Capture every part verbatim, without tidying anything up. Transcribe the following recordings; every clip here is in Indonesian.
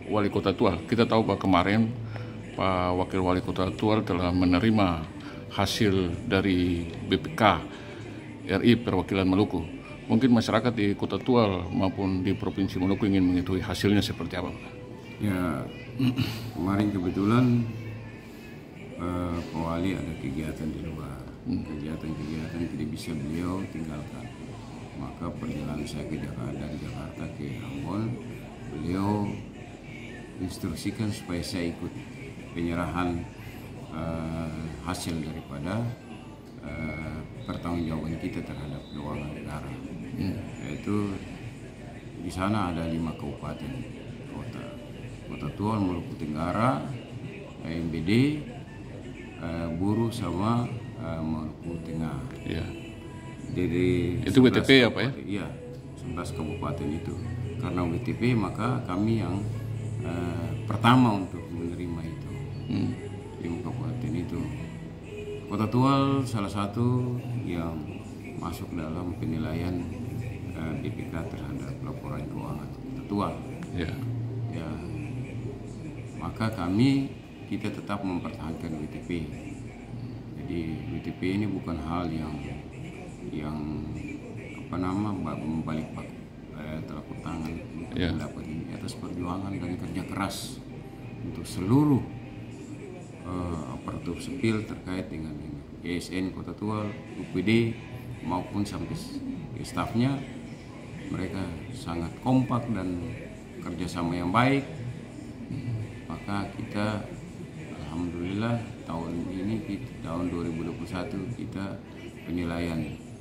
Wali Kota Tual. Kita tahu bahwa kemarin Pak Wakil Wali Kota Tual telah menerima hasil dari B P K R I Perwakilan Maluku. Mungkin masyarakat di Kota Tual maupun di Provinsi Maluku ingin mengetahui hasilnya seperti apa, Pak? Ya, kemarin kebetulan uh, Pak Wali ada kegiatan di luar. Kegiatan-kegiatan tidak bisa beliau tinggalkan. Maka perjalanan saya ke Jakarta, dari Jakarta ke Ambon, beliau instruksikan supaya saya ikut penyerahan uh, hasil daripada uh, pertanggungjawaban kita terhadap keuangan negara. Hmm. Yaitu di sana ada lima kabupaten kota, Kota Tual, Maluku Tenggara, M B D, uh, Buru sama uh, Maluku Tengah. Ya. Dari itu W T P ya Pak ya? Iya, sebelas kabupaten itu. Karena W T P maka kami yang uh, pertama untuk menerima itu. Hmm. Lima kabupaten itu. Kota Tual salah satu yang masuk dalam penilaian uh, B P K terhadap laporan keuangan Kota Tual. Ya. Ya. Maka kami kita tetap mempertahankan W T P. Jadi W T P ini bukan hal yang yang apa nama membalik eh, telapak tangan yeah. mendapat ini atas perjuangan dan kerja keras untuk seluruh uh, aparatur sipil terkait dengan ini, A S N Kota Tual, U P D maupun sampai stafnya, mereka sangat kompak dan kerjasama yang baik. Maka kita alhamdulillah tahun ini kita, tahun dua ribu dua puluh satu kita penilaian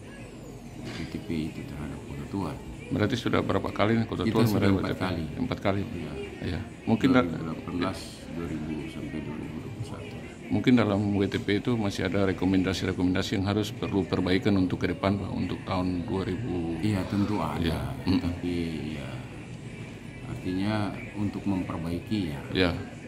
W T P itu terhadap Kota Tual. Berarti sudah berapa kali nih Kota Tual sudah empat kali. Empat kali. Ya. Ya. Mungkin dua ribu delapan belas, dua ribu sampai dua ribu dua puluh satu. Mungkin dalam W T P itu masih ada rekomendasi-rekomendasi yang harus perlu perbaikan untuk ke depan, Pak, untuk tahun dua ribu. Iya tentu ada, ya. Tapi ya artinya untuk memperbaiki ya. Ya.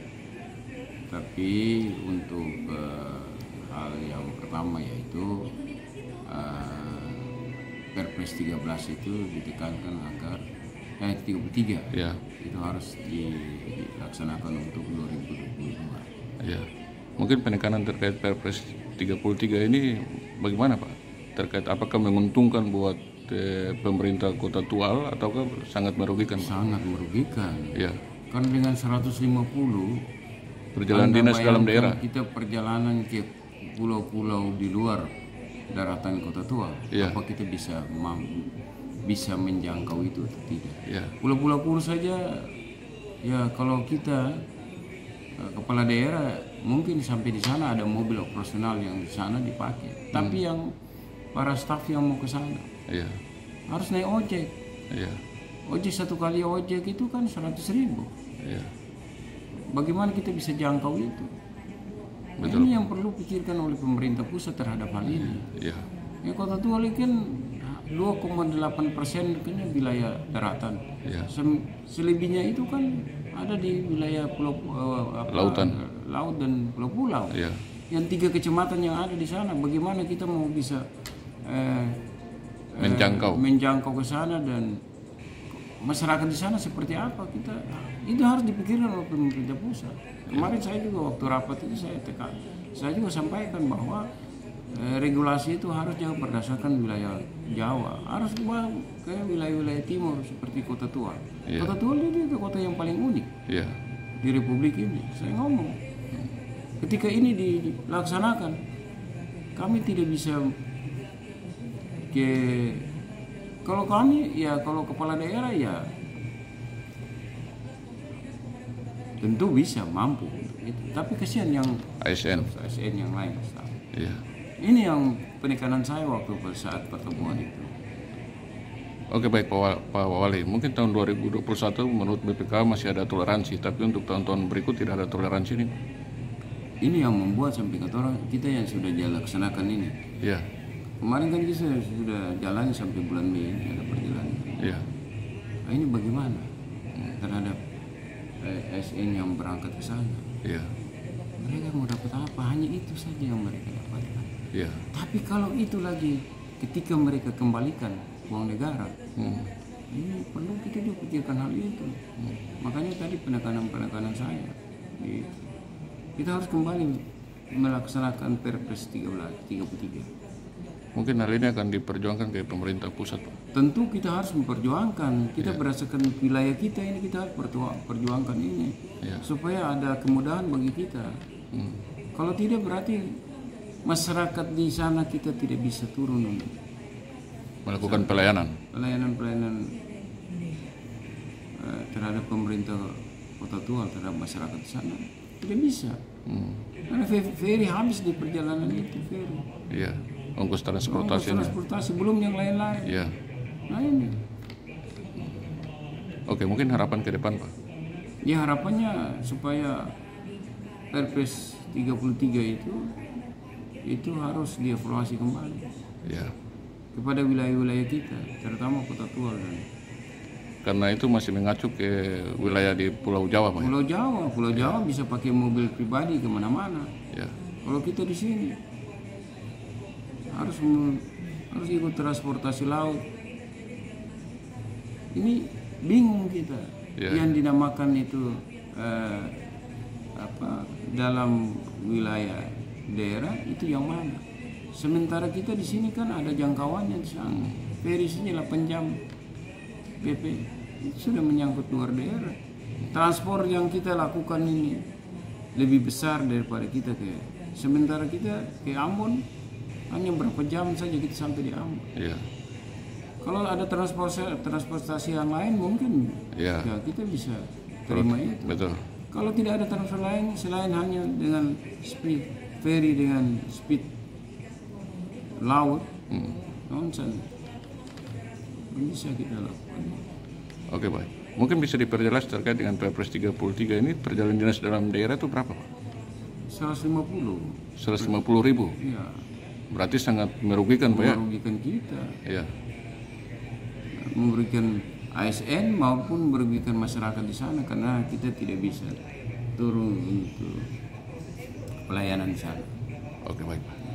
Tapi untuk uh, hal yang pertama yaitu uh, Perpres tiga belas itu ditekankan agar eh tiga puluh tiga ya. Itu harus dilaksanakan untuk dua ribu dua puluh dua. Ya. Mungkin penekanan terkait Perpres tiga puluh tiga ini bagaimana Pak? Terkait apakah menguntungkan buat eh, pemerintah Kota Tual ataukah sangat merugikan? Sangat merugikan. Ya. Kan dengan seratus lima puluh perjalanan dinas dalam daerah. Kita perjalanan ke pulau-pulau di luar daratan Kota Tual, ya. Apa kita bisa bisa menjangkau itu atau tidak? Ya. Pulau-pulau Puru saja, ya kalau kita kepala daerah mungkin sampai di sana ada mobil operasional yang di sana dipakai, hmm. tapi yang para staf yang mau ke sana ya. Harus naik ojek. Ya. Ojek satu kali ojek itu kan seratus ribu. Ya. Bagaimana kita bisa jangkau itu? Betul. Ini yang perlu pikirkan oleh pemerintah pusat terhadap hal ini. Ya. Ya Kota Tual kan dua koma delapan persen kayaknya wilayah daratan. Ya. Selebihnya itu kan ada di wilayah pulau uh, apa, lautan, laut dan pulau-pulau. Ya. Yang tiga kecamatan yang ada di sana, bagaimana kita mau bisa uh, menjangkau uh, menjangkau ke sana dan masyarakat di sana seperti apa, kita itu harus dipikirkan oleh pemerintah pusat. Kemarin saya juga waktu rapat itu saya tekan, saya juga sampaikan bahwa eh, regulasi itu harusnya berdasarkan wilayah Jawa, harus dibawa ke wilayah-wilayah timur seperti Kota Tual. Yeah. Kota Tual itu, itu kota yang paling unik yeah. di Republik ini. Saya ngomong, ketika ini dilaksanakan, kami tidak bisa ke kalau kami ya kalau kepala daerah ya tentu bisa mampu gitu. Tapi kesian yang A S N A S N yang lain. Iya. Ini yang penekanan saya waktu saat pertemuan itu. Oke baik Pak, Pak Wali, mungkin tahun dua ribu dua puluh satu menurut B P K masih ada toleransi, tapi untuk tahun-tahun berikut tidak ada toleransi nih. Ini yang membuat sampai kata orang kita yang sudah laksanakan ini. Iya. Kemarin kan kita sudah jalan sampai bulan Mei ini ada perjalanan. Iya. Nah, ini bagaimana terhadap A S N yang berangkat ke sana? Iya. Mereka mau dapat apa? Hanya itu saja yang mereka dapatkan. Iya. Tapi kalau itu lagi ketika mereka kembalikan uang negara, hmm. Ini perlu kita juga pikirkan hal itu. Makanya tadi penekanan-penekanan saya, di- kita harus kembali melaksanakan Perpres tiga belas tiga puluh tiga. Mungkin hal ini akan diperjuangkan ke pemerintah pusat, Pak. Tentu kita harus memperjuangkan. Kita berdasarkan wilayah kita ini, kita harus pertua- perjuangkan ini Ya. supaya ada kemudahan bagi kita. Hmm. Kalau tidak berarti masyarakat di sana kita tidak bisa turun untuk Melakukan pelayanan. pelayanan-pelayanan eh, terhadap pemerintah Kota Tual, terhadap masyarakat di sana. Tidak bisa. Hmm. Karena fe- ferry habis di perjalanan itu, ferry. Iya. Ongkos Ongkos transportasinya. transportasi belum yang lain-lain. Iya. Nah ini. Oke, mungkin harapan ke depan, Pak. Ya harapannya supaya Perpres tiga puluh tiga itu itu harus dievaluasi kembali Ya. kepada wilayah-wilayah kita, terutama Kota Tual dan Karena itu masih mengacu ke wilayah di Pulau Jawa, Pak. Pulau Jawa. Pulau Jawa bisa pakai mobil pribadi kemana-mana. Ya. Kalau kita di sini harus mem- harus ikut transportasi laut. Ini bingung kita. Ya. Yang dinamakan itu eh, apa dalam wilayah daerah itu yang mana? Sementara kita di sini kan ada jangkauannya di sana. Ferry sini delapan jam. P P itu sudah menyangkut luar daerah. Transport yang kita lakukan ini lebih besar daripada kita ke. Sementara kita ke Ambon hanya berapa jam saja kita sampai di Ambon. Ya. Kalau ada transportasi transportasi yang lain mungkin Ya. ya kita bisa terima itu. Betul. Kalau tidak ada transport lain selain hanya dengan speed ferry dengan speed laut, Hmm. nonsen bisa kita lakukan. Oke, Pak. Mungkin bisa diperjelas terkait dengan Perpres tiga puluh tiga ini perjalanan dinas dalam daerah itu berapa, Pak? seratus lima puluh, seratus lima puluh ribu. ya Berarti sangat merugikan, Pak, ya? merugikan kita, Iya. merugikan A S N maupun merugikan masyarakat di sana karena kita tidak bisa turun untuk pelayanan di sana. Oke, baik, Pak.